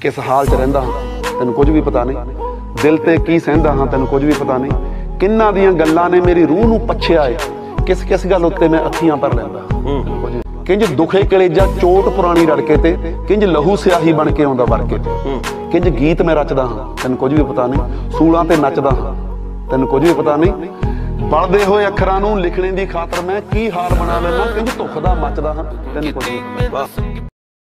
किस हाल च रहिंदा हां तैनूं कुछ भी पता नहीं, दिल ते की सहंदा हां तैनूं कुछ भी पता नहीं, किन्ना दियां गल्लां ने मेरी रूह नूं पछिया है, किस किस गल उत्ते मैं अखियां भर लैंदा। किंज दुखे कलेजा चोट पुरानी रड़के ते, किंज लहू स्याही बन के आउंदा वरके ते, किंज गीत मैं रचदा हां तैनूं कुछ भी पता नहीं, सूलां ते नचदा हां तैनूं कुछ भी पता नहीं, बलदे होए अखरां नूं लिखणे दी खातर मैं की हाल बना लैना, किंज धुख दा मचदा हां तैनूं कुछ भी पता नहीं।